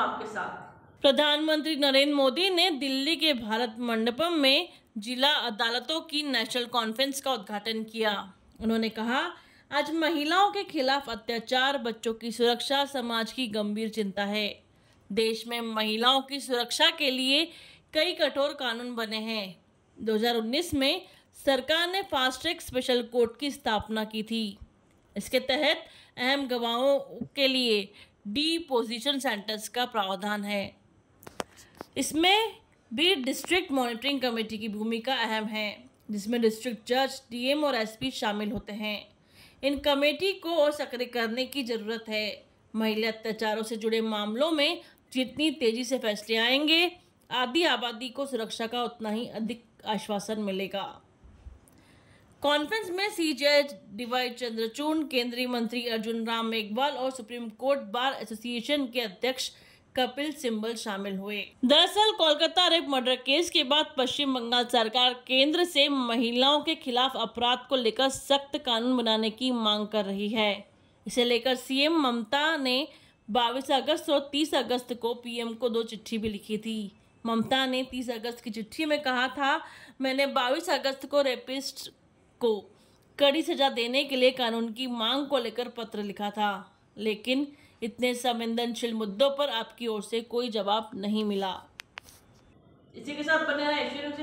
आपके साथ। प्रधानमंत्री नरेंद्र मोदी ने दिल्ली के भारत मंडपम में जिला अदालतों की नेशनल कॉन्फ्रेंस का उद्घाटन किया। उन्होंने कहा, आज महिलाओं के खिलाफ अत्याचार, बच्चों की सुरक्षा समाज की गंभीर चिंता है। देश में महिलाओं की सुरक्षा के लिए कई कठोर कानून बने हैं। 2019 में सरकार ने फास्ट ट्रैक स्पेशल कोर्ट की स्थापना की थी। इसके तहत अहम गवाहों के लिए डिपोजिशन सेंटर्स का प्रावधान है। इसमें भी डिस्ट्रिक्ट मॉनिटरिंग कमेटी की भूमिका अहम है, जिसमें डिस्ट्रिक्ट जज, डीएम और एसपी शामिल होते हैं। इन कमेटी को और सक्रिय करने की जरूरत है। महिला अत्याचारों से जुड़े मामलों में जितनी तेजी से फैसले आएंगे, आधी आबादी को सुरक्षा का उतना ही अधिक आश्वासन मिलेगा। कॉन्फ्रेंस में सीजेआई डीवाई चंद्रचूड़, केंद्रीय मंत्री अर्जुन राम मेघवाल और सुप्रीम कोर्ट बार एसोसिएशन के अध्यक्ष कपिल सिब्बल शामिल हुए। दरअसल कोलकाता रेप मर्डर केस के बाद पश्चिम बंगाल सरकार केंद्र से महिलाओं के खिलाफ अपराध को लेकर सख्त कानून बनाने की मांग कर रही है। इसे लेकर सीएम ममता ने 22 अगस्त और 30 अगस्त को पीएम को 2 चिट्ठी भी लिखी थी। ममता ने 30 अगस्त की चिट्ठी में कहा था, मैंने 22 अगस्त को रेपिस्ट को कड़ी सजा देने के लिए कानून की मांग को लेकर पत्र लिखा था, लेकिन इतने संवेदनशील मुद्दों पर आपकी ओर से कोई जवाब नहीं मिला। इसी के साथ बने रहे एशिया न्यूज़।